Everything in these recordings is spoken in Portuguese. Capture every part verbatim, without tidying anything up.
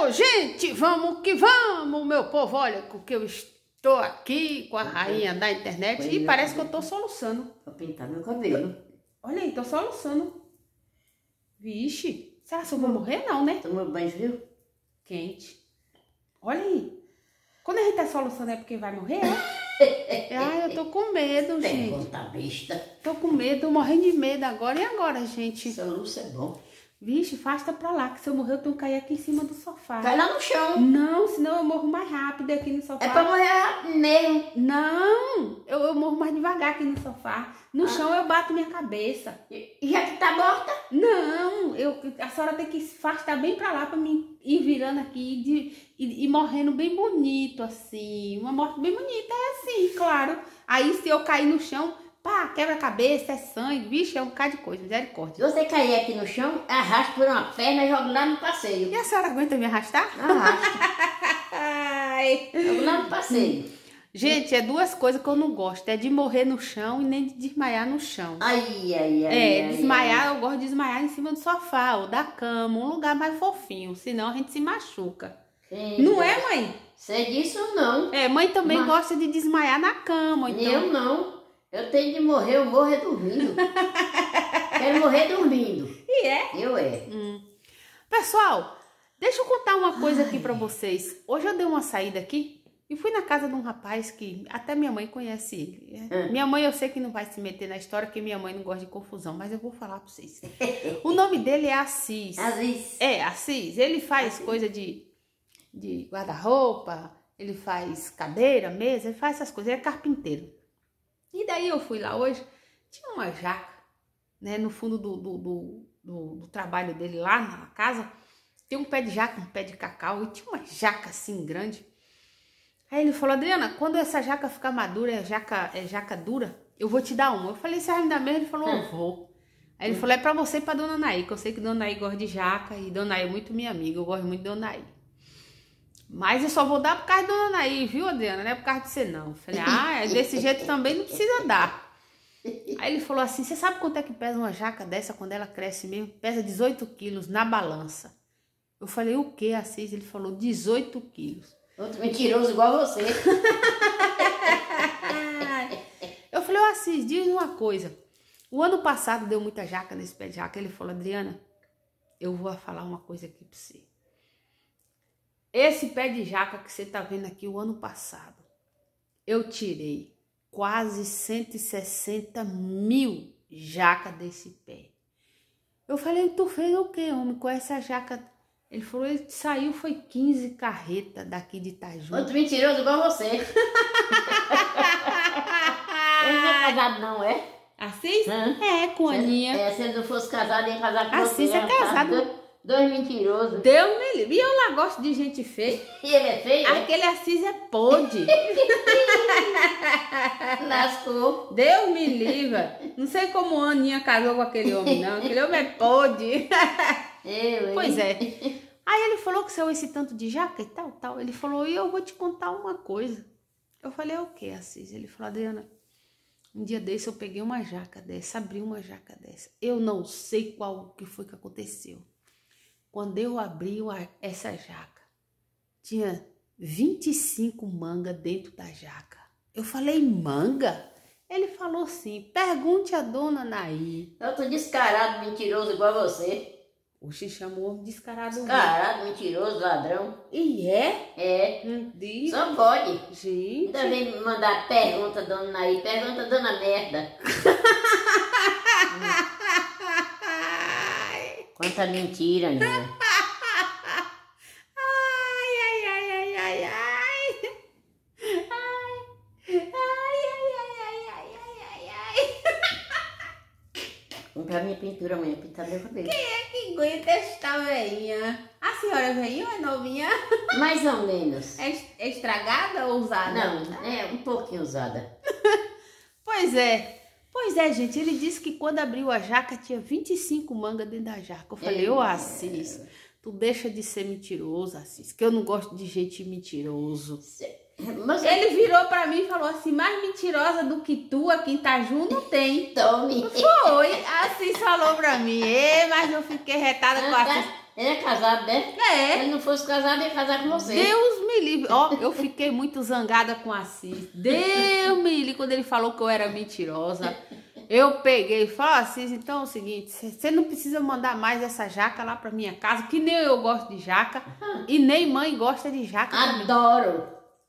Ô, gente, vamos que vamos, meu povo. Olha, que eu estou aqui com a rainha da internet e parece que eu tô soluçando. Vou pintar meu cabelo. Olha aí, tô soluçando. Vixe, será que eu vou morrer? Não, né? Tomou banho, viu? Quente. Olha aí. Quando a gente tá soluçando é porque vai morrer, é? Ai, eu tô com medo, gente. Pergunta besta. Tô com medo, morrendo de medo agora. E agora, gente? Soluço é bom. Vixe, afasta pra lá, que se eu morrer eu tenho que cair aqui em cima do sofá. Cai lá no chão. Não, senão eu morro mais rápido aqui no sofá. É pra morrer rápido mesmo. Não, eu, eu morro mais devagar aqui no sofá. No ah. chão eu bato minha cabeça. E já que tá morta? Não, eu, a senhora tem que afastar bem pra lá pra mim ir virando aqui de, e, e morrendo bem bonito, assim. Uma morte bem bonita, é assim, claro. Aí se eu cair no chão, pá, quebra a cabeça, é sangue, vixe, é um bocado de coisa, misericórdia. Se você cair aqui no chão, arrasta por uma perna e joga lá no passeio. E a senhora aguenta me arrastar? Arrasta. Ai. Joga lá no passeio. Gente, é duas coisas que eu não gosto, é de morrer no chão e nem de desmaiar no chão. Ai, ai, ai. É, ai, desmaiar, ai. eu gosto de desmaiar em cima do sofá ou da cama, um lugar mais fofinho, senão a gente se machuca. Sim, não Deus. É, mãe? Sei disso não. É, mãe também Mas... gosta de desmaiar na cama, então... Eu não. Eu tenho de morrer, eu morro é dormindo. Quero morrer dormindo. E é? Eu é. Hum. Pessoal, deixa eu contar uma coisa Ai. aqui pra vocês. Hoje eu dei uma saída aqui e fui na casa de um rapaz que até minha mãe conhece ele. É. Hum. Minha mãe eu sei que não vai se meter na história, porque minha mãe não gosta de confusão, mas eu vou falar pra vocês. O nome dele é Assis. Assis. É, Assis. Ele faz Assis. coisa de, de guarda-roupa, ele faz cadeira, mesa, ele faz essas coisas, ele é carpinteiro. E daí eu fui lá hoje, tinha uma jaca, né, no fundo do, do, do, do, do trabalho dele lá na casa, tem um pé de jaca, um pé de cacau, e tinha uma jaca assim grande. Aí ele falou, Adriana, quando essa jaca ficar madura, é jaca, é jaca dura, eu vou te dar uma. Eu falei, você vai me dar mesmo? Ele falou, eu vou. Aí ele falou, é pra você e pra dona Naí, que eu sei que dona Naí gosta de jaca, e dona Naí é muito minha amiga, eu gosto muito de dona Naí. Mas eu só vou dar por causa de dona Naí, viu, Adriana? Não é por causa de você, não. Eu falei, ah, desse jeito também não precisa dar. Aí ele falou assim, você sabe quanto é que pesa uma jaca dessa quando ela cresce mesmo? Pesa dezoito quilos na balança. Eu falei, o que, Assis? Ele falou, dezoito quilos. Outro mentiroso igual você. Eu falei, ô Assis, diz uma coisa. O ano passado deu muita jaca nesse pé de jaca. Ele falou, Adriana, eu vou falar uma coisa aqui pra você. Esse pé de jaca que você tá vendo aqui o ano passado, eu tirei quase cento e sessenta mil jaca desse pé. Eu falei, tu fez o que, homem, com essa jaca? Ele falou, ele saiu, foi quinze carretas daqui de Itaju. Outro mentiroso igual você. Ele não é casado não, é? Assis? Hã? É, com a Aninha. É, se ele não fosse casado, ia casar com Assis você. é casado. Dois, dois mentirosos. Deus me livre. E eu lá gosto de gente feia. E ele é feio? Aquele Assis é podre. Lascou. Deus me livre. Não sei como a Aninha casou com aquele homem, não. Aquele homem é podre. Eu, hein? Pois é. Aí ele falou que saiu esse tanto de jaca e tal, tal. Ele falou, e eu vou te contar uma coisa. Eu falei, o que, Assis? Ele falou, Adriana, um dia desse eu peguei uma jaca dessa, abri uma jaca dessa. Eu não sei qual que foi que aconteceu. Quando eu abri essa jaca, tinha vinte e cinco mangas dentro da jaca. Eu falei, manga? Ele falou assim, pergunte a dona Naí. Eu tô descarado, mentiroso igual você. Oxi, chamou descarado. Descarado, mentiroso, ladrão. E é? É. Hum, diz. Só pode. Gente. Ainda vem me mandar pergunta, dona Naí. Pergunta, dona merda. Quanta mentira, minha. Ai, ai, ai, ai, ai, ai. Ai, ai, ai, ai, ai, ai, ai, ai. Comprar minha pintura amanhã, pintar meu cabelo. Quem é que aguenta esta veinha? A senhora é veinha ou é novinha? Mais ou menos. É, é estragada ou usada? Não, é um pouquinho usada. Pois é. Pois é, gente, ele disse que quando abriu a jaca tinha vinte e cinco mangas dentro da jaca. Eu falei, ô é... Assis, tu deixa de ser mentiroso, Assis, que eu não gosto de gente mentiroso. Mas ele virou pra mim e falou assim, mais mentirosa do que tu aqui em Itaju não tem. Tome. Foi, Assis falou pra mim, Ei, mas eu fiquei retada com a Assis. Ele é casado, né? É. Se ele não fosse casado, ia casar com você. Deus me livre. Ó, eu fiquei muito zangada com a Assis. Deus me livre quando ele falou que eu era mentirosa. Eu peguei e falei, Assis, então é o seguinte, você não precisa mandar mais essa jaca lá pra minha casa, que nem eu gosto de jaca e nem mãe gosta de jaca também. Adoro.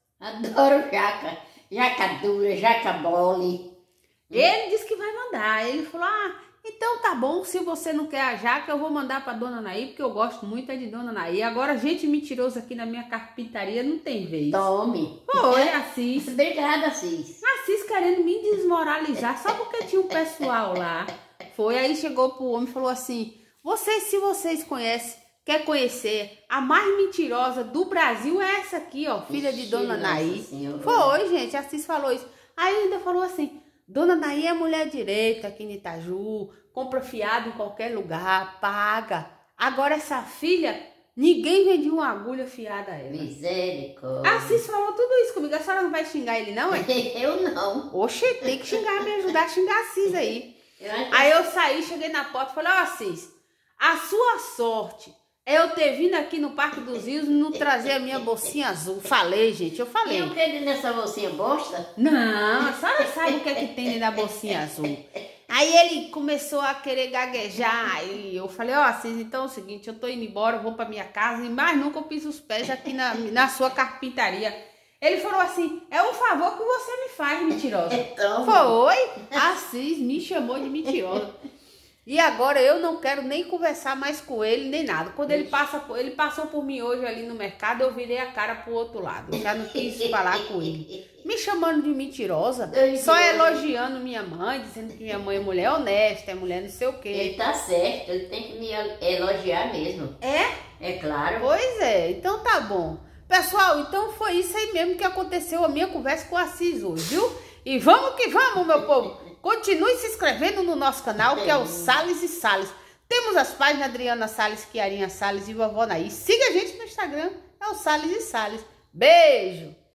Adoro jaca. Jaca dura, jaca mole. Ele disse que vai mandar. Ele falou, ah, então tá bom, se você não quer a jaca, eu vou mandar pra Dona Naí, porque eu gosto muito é de Dona Naí. Agora, gente mentirosa aqui na minha carpintaria não tem vez. Tome. Foi, Assis. Obrigada, Assis. Assis querendo me desmoralizar só porque tinha um pessoal lá. Foi, aí chegou pro homem e falou assim, vocês, se vocês conhecem, quer conhecer, a mais mentirosa do Brasil é essa aqui, ó, filha Ixi, de Dona Naí. Senhora. Foi, gente, Assis falou isso. Aí ainda falou assim, Dona Naí é mulher direita aqui em Itaju, compra fiado em qualquer lugar, paga. Agora essa filha, ninguém vendia uma agulha fiada a ela. Misericórdia. Assis falou tudo isso comigo, a senhora não vai xingar ele não, é? Eu não. Oxe, tem que xingar, me ajudar a xingar Assis aí. Eu acho que- Aí eu saí, cheguei na porta e falei, ó Assis, a sua sorte é eu ter vindo aqui no Parque dos Rios e não trazer a minha bolsinha azul. Falei, gente, eu falei. E o que nessa bolsinha bosta? Não, a senhora sabe o que é que tem dentro da bolsinha azul. Aí ele começou a querer gaguejar, aí eu falei, ó Assis, então é o seguinte, eu tô indo embora, eu vou pra minha casa e mais nunca eu piso os pés aqui na, na sua carpintaria. Ele falou assim, é um favor que você me faz, mentirosa. Então, Foi, Assis me chamou de mentirosa. E agora eu não quero nem conversar mais com ele, nem nada. Quando ele passa, por- ele passou por mim hoje ali no mercado, eu virei a cara pro outro lado. Eu já não quis falar com ele. Me chamando de mentirosa, só elogiando minha mãe, dizendo que minha mãe é mulher honesta, é mulher não sei o quê. ele tá certo, ele tem que me elogiar mesmo. É? É claro. Pois é, então tá bom. Pessoal, então foi isso aí mesmo que aconteceu a minha conversa com a Assis hoje, viu? E vamos que vamos, meu povo! Continue se inscrevendo no nosso canal, que é o Salles e Salles. Temos as páginas Adriana Salles, Kiarinha Salles e Vovó Naí. Siga a gente no Instagram, é o Salles e Salles. Beijo!